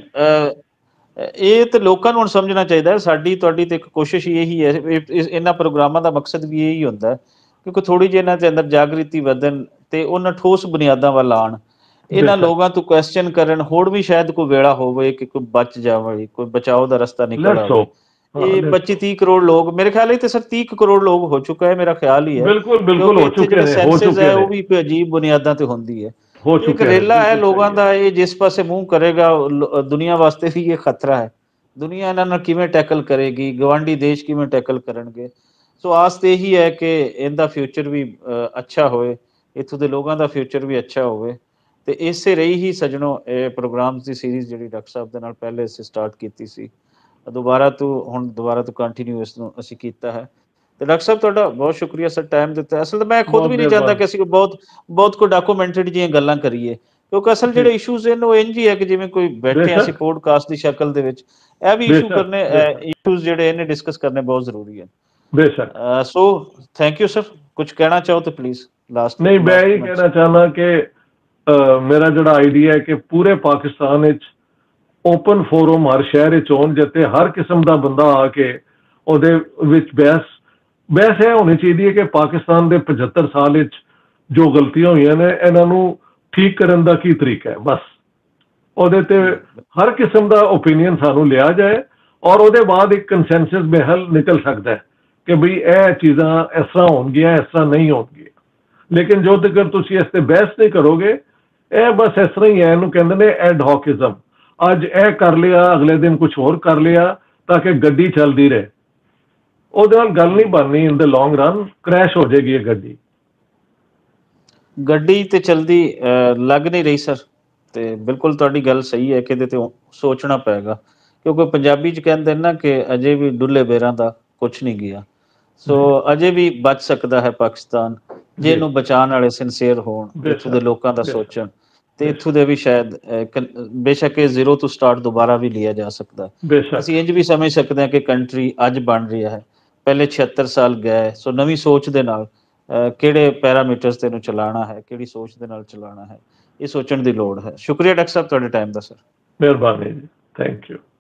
ਇਹ ਤੇ ਲੋਕਾਂ ਨੂੰ ਹੁਣ ਸਮਝਣਾ ਚਾਹੀਦਾ। ਸਾਡੀ ਤੁਹਾਡੀ ਤੇ ਇੱਕ ਕੋਸ਼ਿਸ਼ ਇਹੀ ਹੈ, ਇਹਨਾਂ ਪ੍ਰੋਗਰਾਮਾਂ ਦਾ ਮਕਸਦ ਵੀ ਇਹੀ ਹੁੰਦਾ ਕਿਉਂਕਿ ਥੋੜ੍ਹੀ ਜਿਹੀ ਇਹਨਾਂ ਦੇ ਅੰਦਰ ਜਾਗ੍ਰਿਤੀ ਵਧਣ ਤੇ ਉਹਨਾਂ ਠੋਸ ਬੁਨਿਆਦਾਂ ਵੱਲ ਆਉਣ, ਇਹਨਾਂ ਲੋਕਾਂ ਤੋਂ ਕੁਐਸਚਨ ਕਰਨ, ਹੋਰ ਵੀ ਸ਼ਾਇਦ ਕੋਈ ਵੇਲਾ ਹੋਵੇ ਕਿ ਕੋਈ ਬਚ ਜਾਵੇ, ਕੋਈ ਬਚਾਓ ਦਾ ਰਸਤਾ ਨਿਕਲ ਆਵੇ। ਇਹ ਪੱਚੀ ਤੀਹ ਕਰੋੜ ਲੋਕ, ਮੇਰੇ ਖਿਆਲ ਤੇ ਸਰ ਤੀਹ ਕਰੋੜ ਲੋਕ ਹੋ ਚੁੱਕਾ ਹੈ, ਮੇਰਾ ਖਿਆਲ ਹੀ ਹੈ। ਬਿਲਕੁਲ ਬਿਲਕੁਲ ਹੋ ਚੁੱਕੇ ਨੇ, ਹੋ ਚੁੱਕੇ ਨੇ। ਉਹ ਵੀ ਕੋਈ ਅਜੀਬ ਬੁਨਿਆਦਾਂ ਤੇ ਹੁੰਦੀ ਹੈ, ਇੱਕ ਰੇਲਾ ਹੈ ਲੋਕਾਂ ਦਾ। ਇਹ ਜਿਸ ਪਾਸੇ ਮੂੰਹ ਕਰੇਗਾ ਦੁਨੀਆ ਵਾਸਤੇ ਵੀ ਇਹ ਖਤਰਾ ਹੈ। ਦੁਨੀਆ ਇਹਨਾਂ ਨਾਲ ਕਿਵੇਂ ਟੈਕਲ ਕਰੇਗੀ, ਗਵਾਂਢੀ ਦੇਸ਼ ਕਿਵੇਂ ਟੈਕਲ ਕਰਨਗੇ। ਸੋ ਆਸ ਤੇ ਇਹੀ ਹੈ ਕਿ ਇਹਦਾ ਫਿਊਚਰ ਵੀ ਅੱਛਾ ਹੋਏ, ਇੱਥੋਂ ਦੇ ਲੋਕਾਂ ਦਾ ਫਿਊਚਰ ਵੀ ਅੱਛਾ ਹੋਵੇ। ਤੇ ਇਸੇ ਰਹੀ ਹੀ ਸੱਜਣੋ ਇਹ ਪ੍ਰੋਗਰਾਮਸ ਦੀ ਸੀਰੀਜ਼ ਜਿਹੜੀ ਡਾਕਟਰ ਸਾਹਿਬ ਦੇ ਨਾਲ ਪਹਿਲੇ ਅਸੀਂ ਸਟਾਰਟ ਕੀਤੀ ਸੀ, ਦੁਬਾਰਾ ਤੋਂ ਹੁਣ ਦੁਬਾਰਾ ਤੋਂ ਕੰਟੀਨਿਊ ਇਸ ਨੂੰ ਅਸੀਂ ਕੀਤਾ ਹੈ। ਤੇ ਡਾਕਟਰ ਸਾਹਿਬ ਤੁਹਾਡਾ ਬਹੁਤ ਸ਼ੁਕਰੀਆ ਸਰ, ਟਾਈਮ ਦਿੱਤਾ। ਅਸਲ ਤਾਂ ਮੈਂ ਖੁਦ ਵੀ ਨਹੀਂ ਚਾਹੁੰਦਾ ਕਿ ਅਸੀਂ ਬਹੁਤ ਬਹੁਤ ਕੋਈ ਡਾਕੂਮੈਂਟਡ ਜਿਹੀਆਂ ਗੱਲਾਂ ਕਰੀਏ, ਕਿਉਂਕਿ ਅਸਲ ਜਿਹੜੇ ਇਸ਼ੂਜ਼ ਨੇ ਉਹ ਇੰਜ ਹੀ ਹੈ ਕਿ ਜਿਵੇਂ ਕੋਈ ਬੈਠੇ ਅਸੀਂ ਪੋਡਕਾਸਟ ਦੀ ਸ਼ਕਲ ਦੇ ਵਿੱਚ ਇਹ ਵੀ ਇਸ਼ੂ ਕਰਨੇ ਇਸ਼ੂਜ਼ ਜਿਹੜੇ ਇਹਨੇ ਡਿਸਕਸ ਕਰਨੇ ਬਹੁਤ ਜ਼ਰੂਰੀ ਹੈ। ਬੇਸ਼ੱਕ। ਸੋ ਥੈਂਕ ਯੂ ਸਰ, ਕੁਝ ਕਹਿਣਾ ਚਾਹੋ ਤਾਂ ਪਲੀਜ਼ ਲਾਸਟ। ਨਹੀਂ, ਮੈਂ ਇਹ ਕਹਿਣਾ ਚਾਹੁੰਦਾ ਕਿ ਮੇਰਾ ਜਿਹੜਾ ਆਈਡੀਆ ਹੈ ਕਿ ਪੂਰੇ ਪਾਕਿਸਤਾਨ ਵਿੱਚ ਓਪਨ ਫੋਰਮ ਹਰ ਸ਼ਹਿਰ ਵਿੱਚ ਹੋਣ, ਜਿੱਥੇ ਹਰ ਕਿਸਮ ਦਾ ਬੰਦਾ ਆ ਕੇ ਉਹਦੇ ਵਿੱਚ ਬਹਿਸ ਬਹਿਸ ਇਹ ਹੋਣੀ ਚਾਹੀਦੀ ਹੈ ਕਿ ਪਾਕਿਸਤਾਨ ਦੇ ਪਝੱਤਰ ਸਾਲ ਵਿੱਚ ਜੋ ਗਲਤੀਆਂ ਹੋਈਆਂ ਨੇ ਇਹਨਾਂ ਨੂੰ ਠੀਕ ਕਰਨ ਦਾ ਕੀ ਤਰੀਕਾ ਹੈ, ਬਸ ਉਹਦੇ ਤੇ ਹਰ ਕਿਸਮ ਦਾ ਓਪੀਨੀਅਨ ਸਾਨੂੰ ਲਿਆ ਜਾਏ ਔਰ ਉਹਦੇ ਬਾਅਦ ਇੱਕ ਕੰਸੈਂਸਸ ਬਹਿਲ ਨਿਕਲ ਸਕਦਾ ਹੈ ਕਿ ਬਈ ਇਹ ਚੀਜ਼ਾਂ ਇਸ ਤਰ੍ਹਾਂ ਹੋਣਗੀਆਂ, ਇਸ ਤਰ੍ਹਾਂ ਨਹੀਂ ਹੋਣਗੀਆਂ। ਲੇਕਿਨ ਜੋ ਤੱਕ ਤੁਸੀਂ ਇਸ ਤੇ ਬਹਿਸ ਨਹੀਂ ਕਰੋਗੇ, ਇਹ ਬਸ ਇਸ ਤਰ੍ਹਾਂ ਹੀ ਹੈ, ਇਹਨੂੰ ਕਹਿੰਦੇ ਨੇ ਐਡ ਹੌਕਿਜ਼ਮ। ਅੱਜ ਇਹ ਕਰ ਲਿਆ, ਅਗਲੇ ਦਿਨ ਕੁਝ ਹੋਰ ਕਰ ਲਿਆ ਤਾਂ ਕਿ ਗੱਡੀ ਚੱਲਦੀ ਰਹੇ, ਉਹਦੇ ਨਾਲ ਗੱਲ ਨਹੀਂ ਬਣਨੀ। ਇਨ ਦ ਲੌਂਗ ਰਨ ਕ੍ਰੈਸ਼ ਹੋ ਜਾਏਗੀ ਇਹ ਗੱਡੀ। ਗੱਡੀ ਤੇ ਚਲਦੀ ਲੱਗ ਨਹੀਂ ਰਹੀ ਸਰ, ਤੇ ਬਿਲਕੁਲ ਤੁਹਾਡੀ ਗੱਲ ਸਹੀ ਹੈ ਕਿ ਇਹਦੇ ਤੇ ਸੋਚਣਾ ਪਏਗਾ, ਕਿਉਂਕਿ ਪੰਜਾਬੀ ਚ ਕਹਿੰਦੇ ਨਾ ਕਿ ਅਜੇ ਵੀ ਡੁੱਲੇ ਬੇਰਾਂ ਦਾ ਕੁਛ ਨਹੀਂ ਗਿਆ। ਸੋ ਅਜੇ ਵੀ ਬਚ ਸਕਦਾ ਹੈ ਪਾਕਿਸਤਾਨ ਜੇ ਇਹਨੂੰ ਬਚਾਉਣ ਵਾਲੇ ਸਿੰਸੀਅਰ ਹੋਣ, ਇੱਥੋਂ ਦੇ ਲੋਕਾਂ ਦਾ ਸੋਚਣ, ਤੇ ਇੱਥੋਂ ਦੇ ਵੀ ਸ਼ਾਇਦ ਬੇਸ਼ੱਕ ਇਹ ਜ਼ੀਰੋ ਤੋਂ ਸਟਾਰਟ ਦੁਬਾਰਾ ਵੀ ਲਿਆ ਜਾ ਸਕਦਾ। ਅਸੀਂ ਇੰਝ ਵੀ ਸਮਝ ਸਕਦੇ ਹਾਂ ਕਿ ਕੰਟਰੀ ਅੱਜ ਬਣ ਰਹੀ ਹੈ, ਪਹਿਲੇ ਛਿਹੱਤਰ ਸਾਲ ਗਏ। ਸੋ ਨਵੀਂ ਸੋਚ ਦੇ ਨਾਲ ਕਿਹੜੇ ਪੈਰਾਮੀਟਰਸ ਤੇ ਇਹਨੂੰ ਚਲਾਉਣਾ ਹੈ, ਕਿਹੜੀ ਸੋਚ ਦੇ ਨਾਲ ਚਲਾਉਣਾ ਹੈ, ਇਹ ਸੋਚਣ ਦੀ ਲੋੜ ਹੈ। ਸ਼ੁਕਰੀਆ ਡਾਕਟਰ ਸਾਹਿਬ ਤੁਹਾਡੇ ਟਾਈਮ ਦਾ ਸਰ। ਮਿਹਰਬਾਨੀ ਜੀ, ਥੈਂਕ ਯੂ।